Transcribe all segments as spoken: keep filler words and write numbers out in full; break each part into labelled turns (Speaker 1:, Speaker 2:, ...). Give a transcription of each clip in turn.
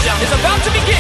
Speaker 1: countdown is about to begin!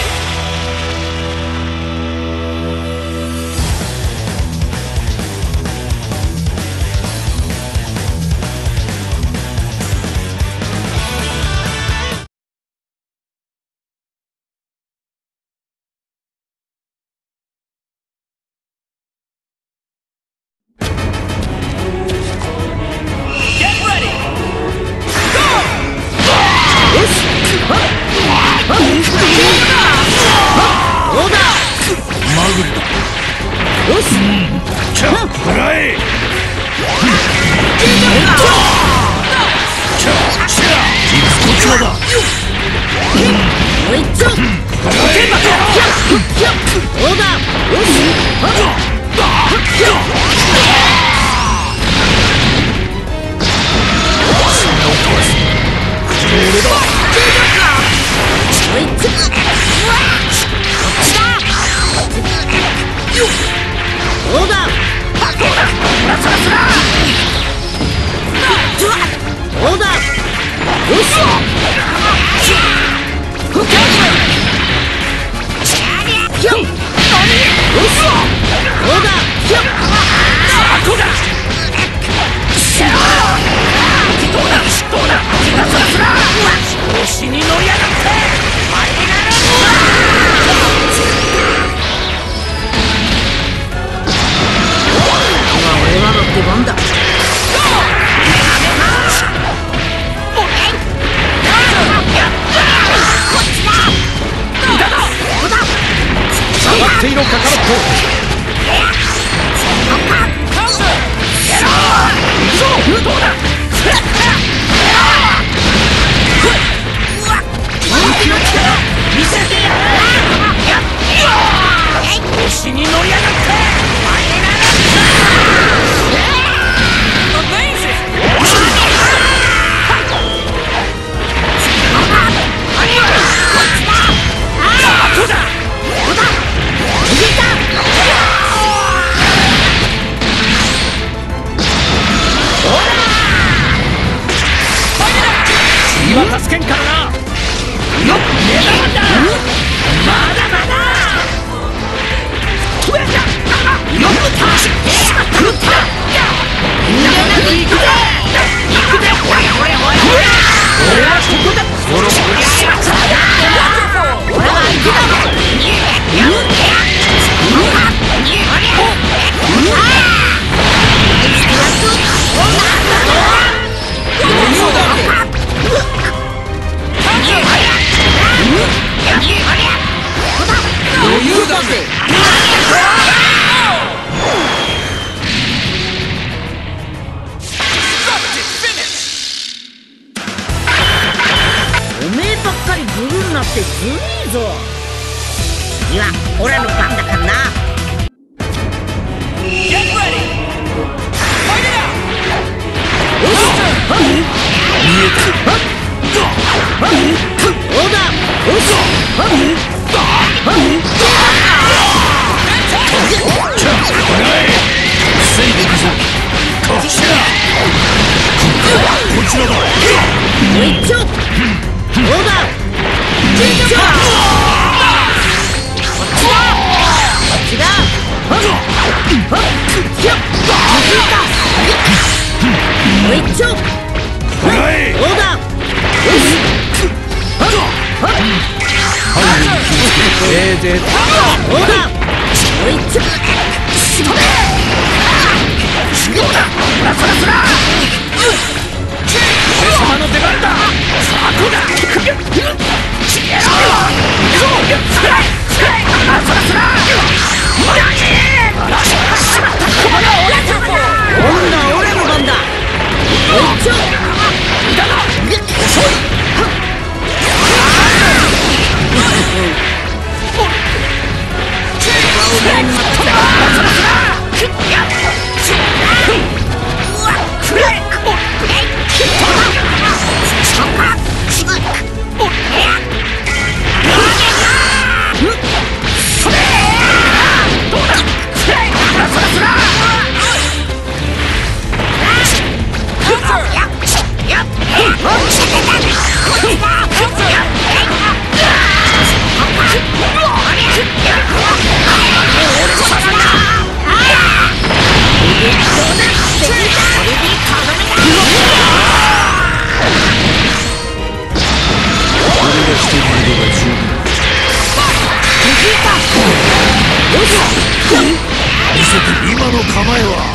Speaker 1: 今の構えは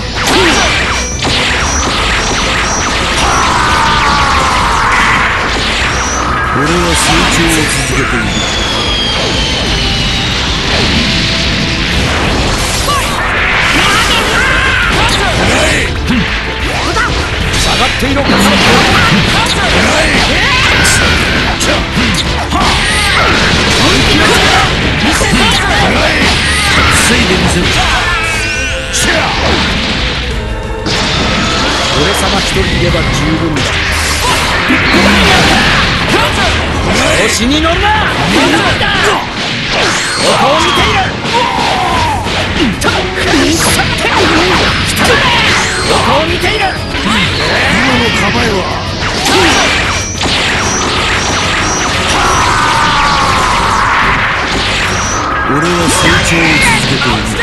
Speaker 1: 俺は成長を続けている。下がっていろ。防いでみせる。俺様一人いれば十分だ。調子に乗るな。ここを見ている。ここを見ている。今の構えは俺は成長を続けている。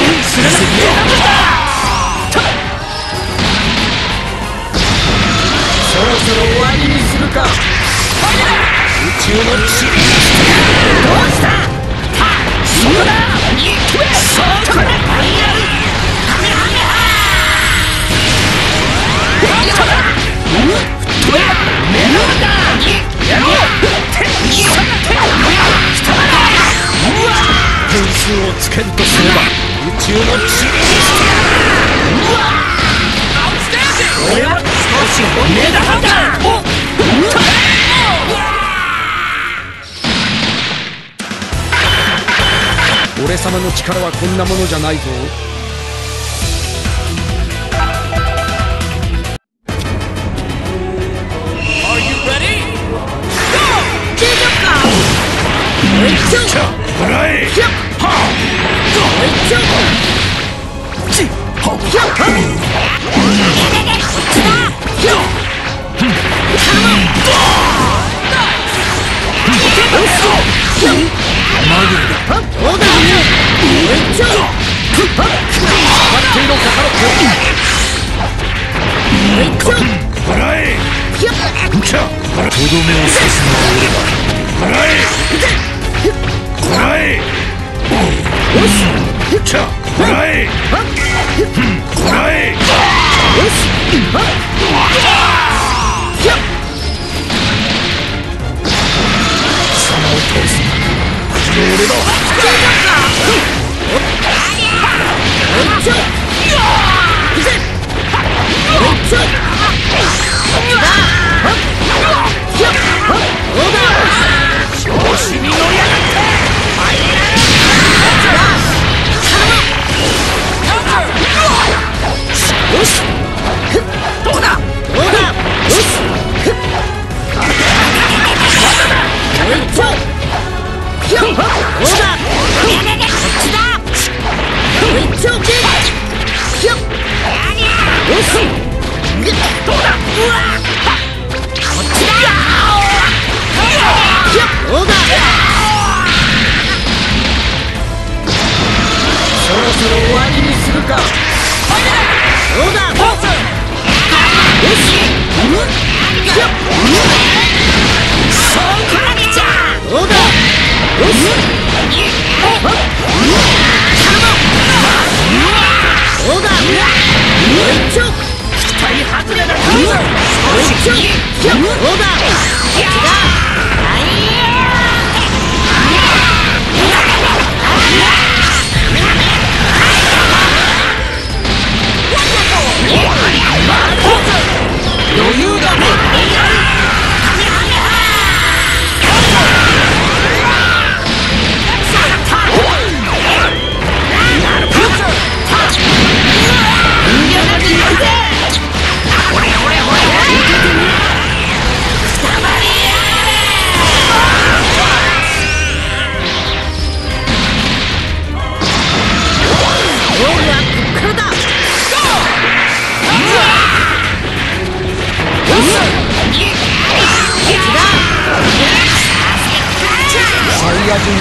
Speaker 1: そろそろ終わりにするか。宇宙の地理どうした。そこだ。そこだ。点数をつけるとすれば宇宙の地理にしてやる。俺は少し本命だはずだ。俺様の力はこんなものじゃないぞ。とどめを刺すのは俺だ。こらえこらえよしこらえこらえよし貴様を倒すこの俺だ。調子に乗りやがってよしどうだどうだよしまだだこっちだこっちだよしどうだうわこっちだどうだそろそろ終わりにするか。どうだよしそうからにちゃどうだよしどうだ一丁期待外れだ。一丁どうだ余裕だ。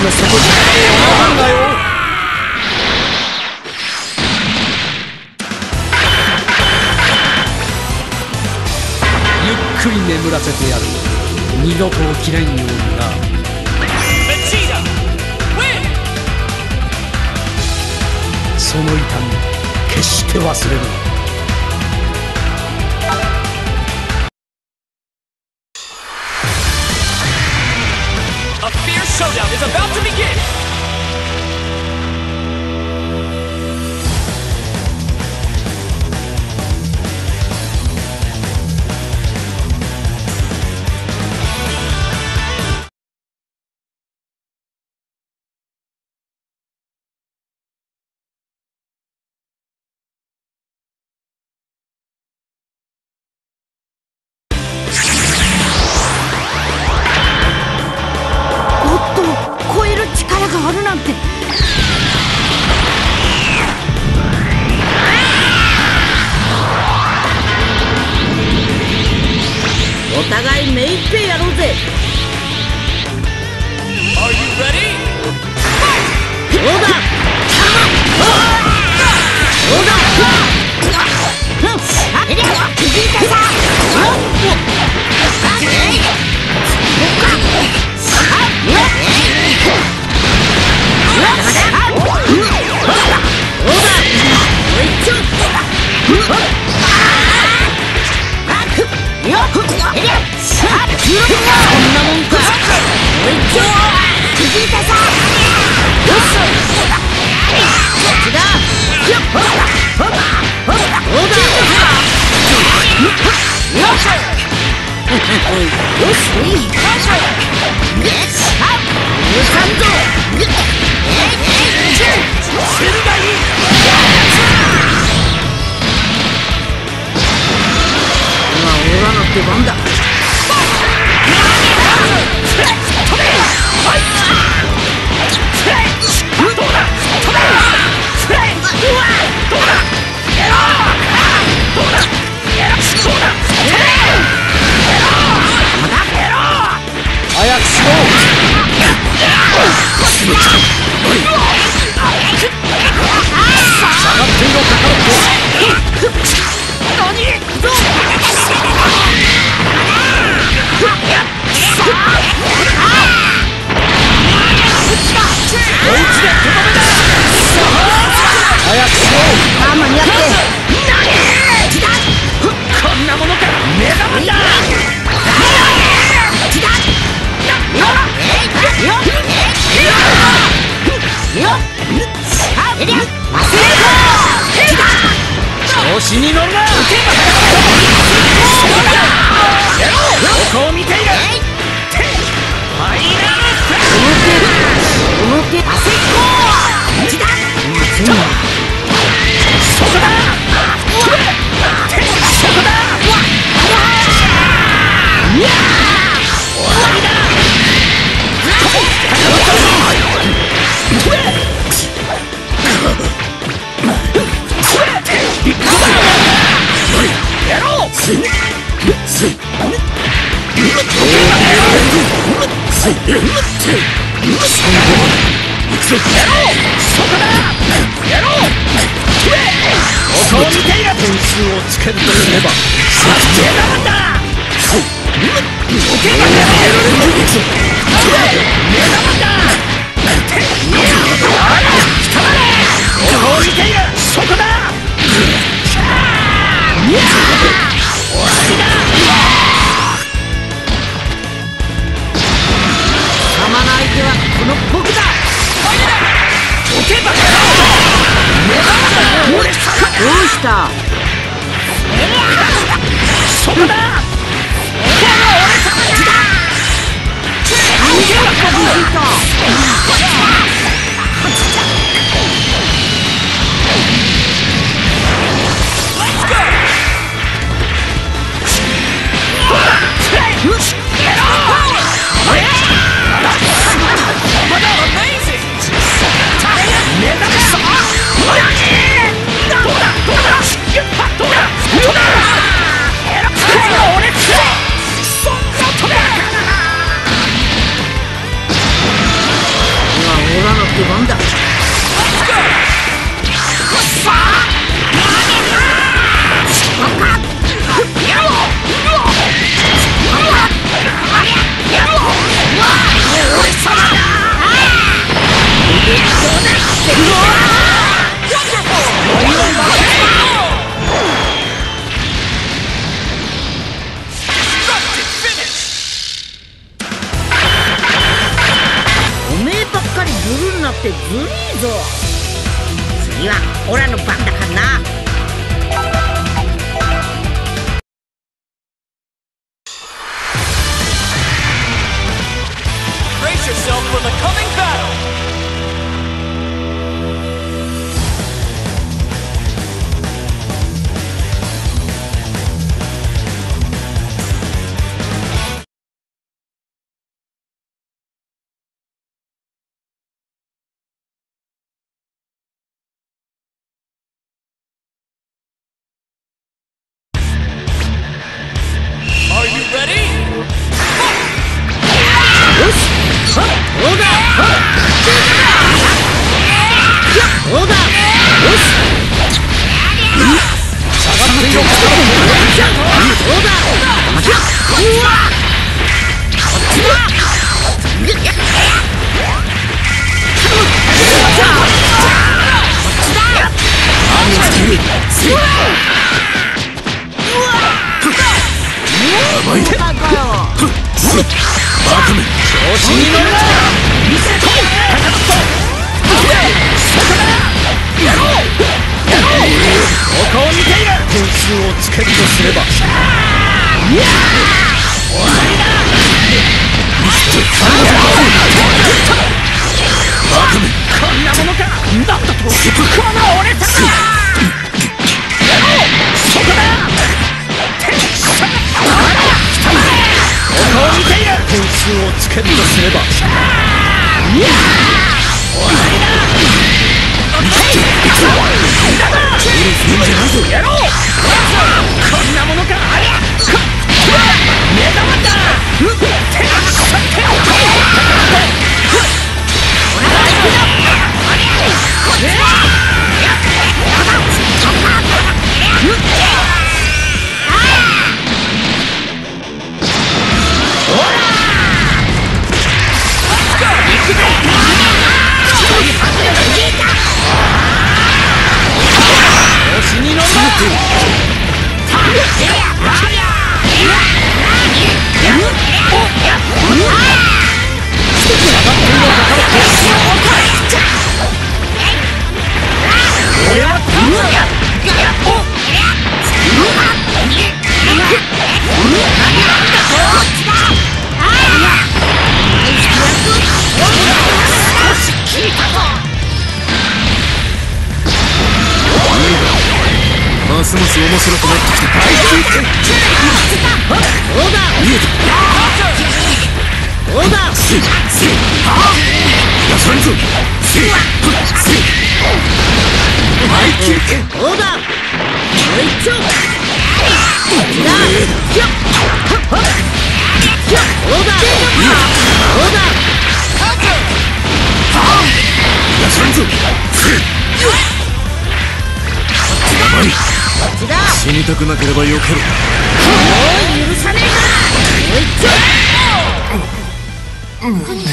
Speaker 2: の底力を学ぶんだよ。ゆっくり眠らせてやる。二度と起きないようにな。その痛み決して忘れるな。
Speaker 3: A fierce showdown is about to begin!
Speaker 4: お互い目いっぺいやろうぜ。
Speaker 3: Are you ready?
Speaker 4: どうだ。どうだ。出番だ。
Speaker 2: 早くしろ。下がっていろカカロット。早くしろ。
Speaker 4: あ、間に合って。
Speaker 2: こんなものから目覚まだ。調子に乗るな。どこを見ている。点数をつけるとすれば
Speaker 4: どうした？
Speaker 2: そこだ。俺
Speaker 4: ってずるいぞ。次はオラの番だからな。
Speaker 3: Brace yourself for the coming battle! Are you ready?
Speaker 4: よし、はっ、オーダー、はっ、オーダー、よし、下がってよ、オーダー、うわっ、こっちだ、何をしている、やばい、バカよ、バカめ、調子に乗るな。見せてこい、カタッと。そこだ。やろう。やろう。ここを見ている。点数をつけるとすれば。いやー。終わりだ。見せて。バカめ。こんなものか。なんだと。この俺たち。やろう。そこだ。点数。ここを見ている。点数をつけるとすれば。いやー、終わりだ。やろう。こんなものか。ありゃ。目玉だ。手が腐ってる。ますます面白くなってきた。大休憩。オーダー。オーダー。せいせい。ああ。やさんぞ。せい。せい。大休憩。オーダー。もう一丁。オーダー。ひょっ。はっ。ひょっ。オーダー。オーダー。ああ。やさんぞ。せい。死にたくなければよける。もう許さねえから。もう一丁。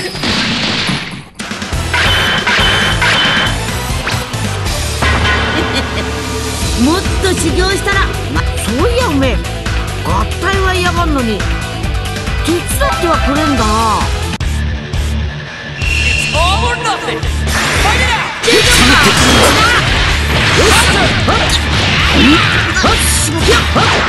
Speaker 4: もっと修行したら、ま、そういやおめえ合体は嫌がんのに手伝ってはくれんだな。
Speaker 3: It's all or nothing. Fight it out.
Speaker 4: よし。